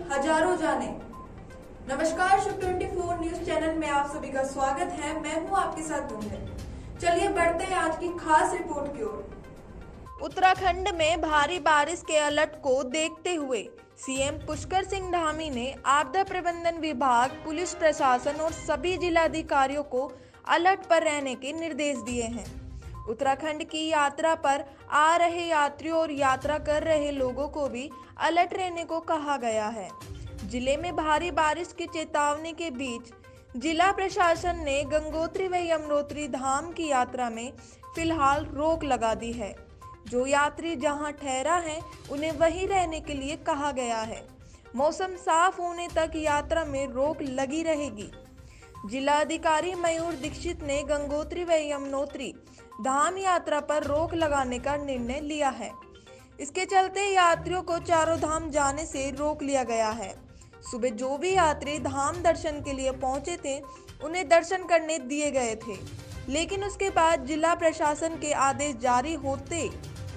हजारों जाने। नमस्कार, शुभ 24 न्यूज चैनल में आप सभी का स्वागत है। मैं हूं आपके साथ गुंजन। चलिए बढ़ते हैं आज की खास रिपोर्ट की ओर। उत्तराखंड में भारी बारिश के अलर्ट को देखते हुए सीएम पुष्कर सिंह धामी ने आपदा प्रबंधन विभाग, पुलिस प्रशासन और सभी जिलाधिकारियों को अलर्ट पर रहने के निर्देश दिए हैं। उत्तराखंड की यात्रा पर आ रहे यात्रियों और यात्रा कर रहे लोगों को भी अलर्ट रहने को कहा गया है। जिले में भारी बारिश की चेतावनी के बीच जिला प्रशासन ने गंगोत्री व यमुनोत्री धाम की यात्रा में फिलहाल रोक लगा दी है। जो यात्री जहां ठहरा है उन्हें वहीं रहने के लिए कहा गया है। मौसम साफ होने तक यात्रा में रोक लगी रहेगी। जिलाधिकारी मयूर दीक्षित ने गंगोत्री व यमुनोत्री धाम यात्रा पर रोक लगाने का निर्णय लिया है। इसके चलते यात्रियों को चारों धाम जाने से रोक लिया गया है। सुबह जो भी यात्री धाम दर्शन के लिए पहुंचे थे उन्हें दर्शन करने दिए गए थे, लेकिन उसके बाद जिला प्रशासन के आदेश जारी होते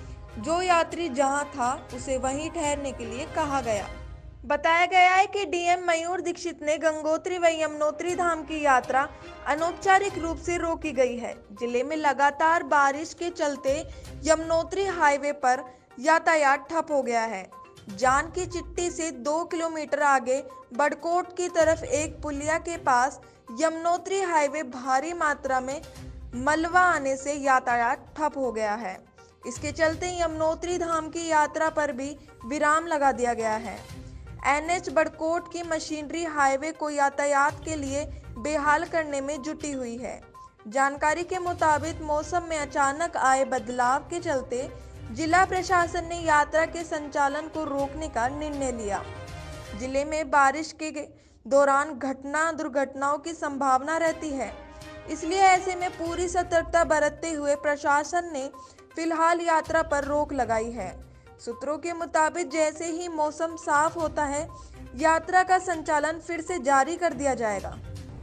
जो यात्री जहां था उसे वहीं ठहरने के लिए कहा गया। बताया गया है कि डीएम मयूर दीक्षित ने गंगोत्री व यमुनोत्री धाम की यात्रा अनौपचारिक रूप से रोकी गई है। जिले में लगातार बारिश के चलते यमुनोत्री हाईवे पर यातायात ठप हो गया है। जानकी चिट्टी से 2 किलोमीटर आगे बड़कोट की तरफ एक पुलिया के पास यमुनोत्री हाईवे भारी मात्रा में मलबा आने से यातायात ठप हो गया है। इसके चलते यमुनोत्री धाम की यात्रा पर भी विराम लगा दिया गया है। एनएच बड़कोट की मशीनरी हाईवे को यातायात के लिए बेहाल करने में जुटी हुई है। जानकारी के मुताबिक मौसम में अचानक आए बदलाव के चलते जिला प्रशासन ने यात्रा के संचालन को रोकने का निर्णय लिया। जिले में बारिश के दौरान दुर्घटनाओं की संभावना रहती है, इसलिए ऐसे में पूरी सतर्कता बरतते हुए प्रशासन ने फिलहाल यात्रा पर रोक लगाई है। सूत्रों के मुताबिक जैसे ही मौसम साफ होता है यात्रा का संचालन फिर से जारी कर दिया जाएगा।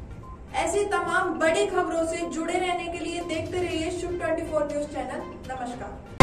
ऐसी तमाम बड़ी खबरों से जुड़े रहने के लिए देखते रहिए शुभ 24 न्यूज चैनल। नमस्कार।